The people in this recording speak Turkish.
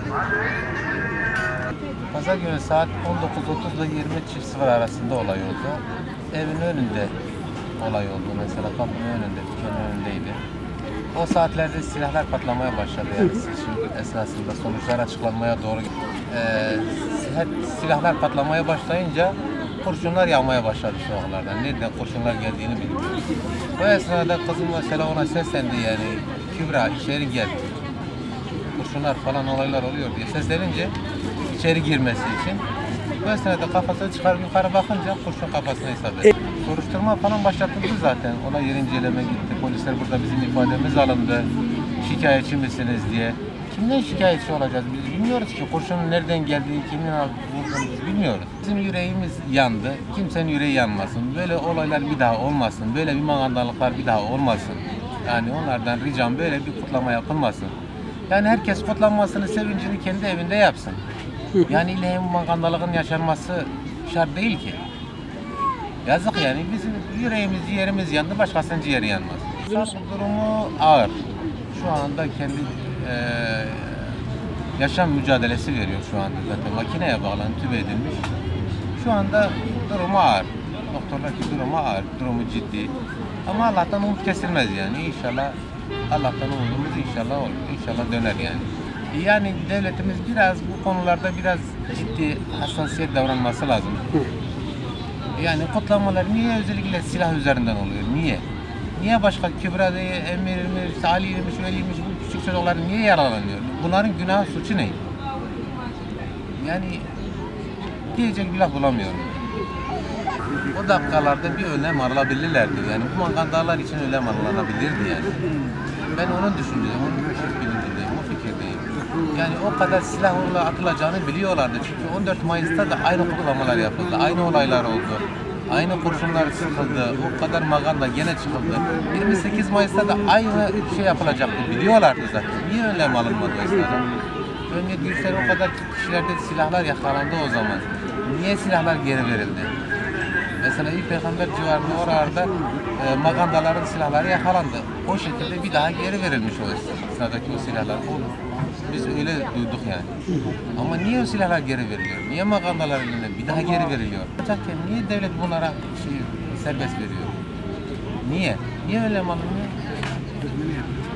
Pazar günü saat 19.30 ile 20.00 arasında olay oldu. Evin önünde olay oldu mesela, kapının önünde, dükkanın önündeydi. O saatlerde silahlar patlamaya başladı, yani seçim esnasında sonuçlar açıklanmaya doğru silahlar patlamaya başlayınca kurşunlar yağmaya başladı sokaklardan. Nereden kurşunlar geldiğini bilmiyoruz. O esnada kızım mesela ona seslendi, yani Kübra içeri gel, kurşunlar falan olaylar oluyor diye seslenince içeri girmesi için. Bu esnada kafasını çıkarıp yukarı bakınca kurşun kafasına isabet. Soruşturma falan başlatıldı zaten. Olay yeri inceleme gitti. Polisler burada bizim ifademiz alındı. Şikayetçi misiniz diye. Kimden şikayetçi olacağız? Biz bilmiyoruz ki kurşunun nereden geldiğini, kimin vurduğunu biz bilmiyoruz. Bizim yüreğimiz yandı. Kimsenin yüreği yanmasın. Böyle olaylar bir daha olmasın. Böyle bir magandalıklar bir daha olmasın. Yani onlardan ricam böyle bir kutlama yapılmasın. Yani herkes kutlanmasını, sevincini kendi evinde yapsın. Yani ille bu magandalığın yaşanması şart değil ki. Yazık yani, bizim yüreğimiz, ciğerimiz yandı, başkasının ciğeri yanmaz. Durumu ağır. Şu anda kendi yaşam mücadelesi veriyor şu anda zaten. Makineye bağlan, tüp edilmiş. Şu anda durumu ağır. Doktorlar ki durumu ağır, durumu ciddi. Ama Allah'tan umut kesilmez yani. İnşallah Allah'tan umudumuz inşallah olur. İnşallah döner yani. Yani devletimiz biraz bu konularda biraz ciddi, hassasiyet davranması lazım. Yani kutlamalar niye özellikle silah üzerinden oluyor? Niye? Niye başka Kübra diye Emir'miş, Ali'ymiş, Veli'ymiş, bu küçük çocuklar niye yaralanıyor? Bunların günah suçu ne? Yani diyecek bir laf bulamıyorum. O dakikalarda bir önlem alabilirlerdi. Yani bu magandalar için önlem alınabilirdi yani. Ben onun düşüncem, onun bilincindeyim, o fikirdeyim. Yani o kadar silahla atılacağını biliyorlardı. Çünkü 14 Mayıs'ta da aynı kutlamalar yapıldı, aynı olaylar oldu. Aynı kurşunlar sıkıldı, o kadar maganda gene çıkıldı. 28 Mayıs'ta da aynı şey yapılacaktı, biliyorlardı zaten. Niye önlem alınmadı o esnada? Önce Gülşen o kadar kişilerde silahlar yakalandı o zaman. Niye silahlar geri verildi? Mesela İlk Peygamber civarında orada magandaların silahları yakalandı. O şekilde bir daha geri verilmiş o sıradaki o silahlar. Biz öyle duyduk yani. Ama niye o silahlar geri veriliyor? Niye magandalar eline bir daha geri veriliyor? Olacakken niye devlet bunlara serbest veriyor? Niye? Niye öyle alınıyor?